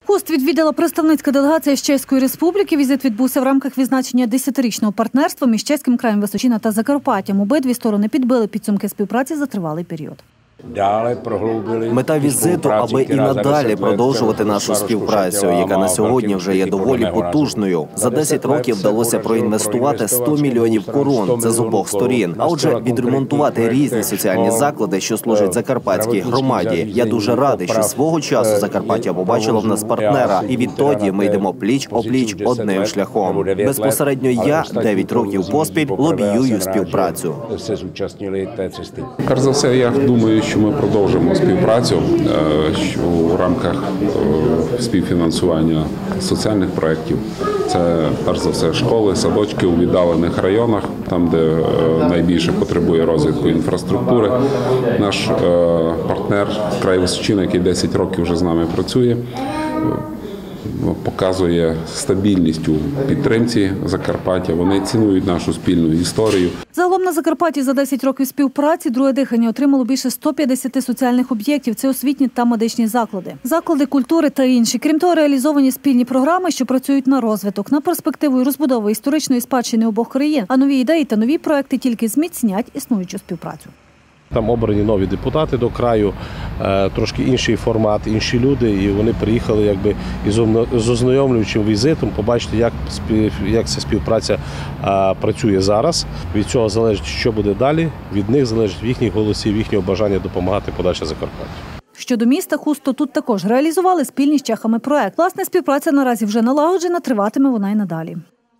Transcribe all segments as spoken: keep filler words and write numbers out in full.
Хуст відвідала представницька делегація з Чеської Республіки. Візит відбувся в рамках відзначення десятирічного партнерства між Чеським краєм Височина та Закарпаттям. Обидві сторони підбили підсумки співпраці за тривалий період. Мета візиту, аби і надалі продовжувати нашу співпрацю, яка на сьогодні вже є доволі потужною. За десять років вдалося проінвестувати сто мільйонів корон, це з обох сторін. А отже, відремонтувати різні соціальні заклади, що служать закарпатській громаді. Я дуже радий, що свого часу Закарпаття побачило в нас партнера, і відтоді ми йдемо пліч-опліч одним шляхом. Безпосередньо я дев'ять років поспіль лобіюю співпрацю. Перш за все, я думаю, що ми продовжимо співпрацю що у рамках співфінансування соціальних проєктів. Це, перш за все, школи, садочки у віддалених районах, там, де найбільше потребує розвитку інфраструктури. Наш партнер край Височина, який десять років вже з нами працює, показує стабільність у підтримці Закарпаття. Вони цінують нашу спільну історію. Загалом на Закарпатті за десять років співпраці друге дихання отримало більше ста п'ятдесяти соціальних об'єктів. Це освітні та медичні заклади, заклади культури та інші. Крім того, реалізовані спільні програми, що працюють на розвиток, на перспективу і розбудову історичної спадщини обох країн. А нові ідеї та нові проекти тільки зміцнять існуючу співпрацю. Там обрані нові депутати до краю, трошки інший формат, інші люди, і вони приїхали якби з ознайомлюючим візитом побачити, як, як ця співпраця працює зараз. Від цього залежить, що буде далі, від них залежить їхніх голосів, їхнього бажання допомагати подальше Закарпаттю. Щодо міста Хуст, то тут також реалізували спільні з чехами проект. Власне, співпраця наразі вже налагоджена, триватиме вона й надалі.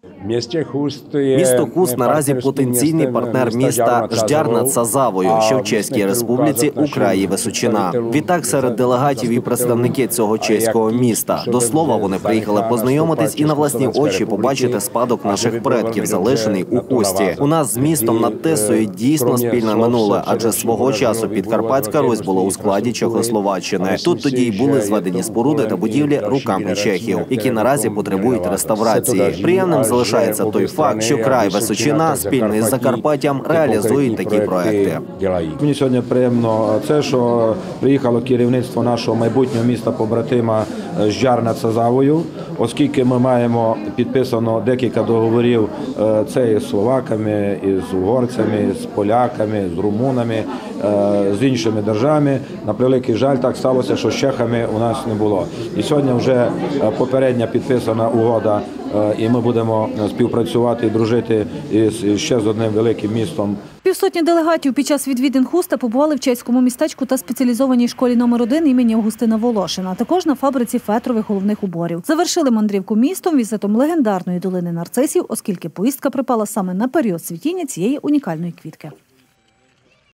Місто Хуст наразі потенційний партнер міста Ждяр над Сазавою, що в Чеській Республіці у краї Височина. Відтак серед делегатів і представники цього чеського міста. До слова, вони приїхали познайомитись і на власні очі побачити спадок наших предків, залишений у Хусті. У нас з містом над Тисою дійсно спільне минуле, адже свого часу Підкарпатська Русь була у складі Чехословаччини. Тут тоді й були зведені споруди та будівлі руками чехів, які наразі потребують реставрації. Приємним залишається той факт, що край Височина спільно із Закарпаттям реалізують такі проекти. Мені сьогодні приємно це, що приїхало керівництво нашого майбутнього міста-побратима Ждяр над Сазавою, оскільки ми маємо підписано декілька договорів, це із словаками, із угорцями, з поляками, з румунами, з іншими державами. На превеликий жаль, так сталося, що з чехами у нас не було. І сьогодні вже попередня підписана угода, і ми будемо співпрацювати і дружити із ще з одним великим містом. Півсотні делегатів під час відвідин Хуста побували в чеському містечку та спеціалізованій школі номер один імені Августина Волошина, а також на фабриці фетрових головних уборів. Завершили мандрівку містом візитом легендарної долини нарцисів, оскільки поїздка припала саме на період цвітіння цієї унікальної квітки.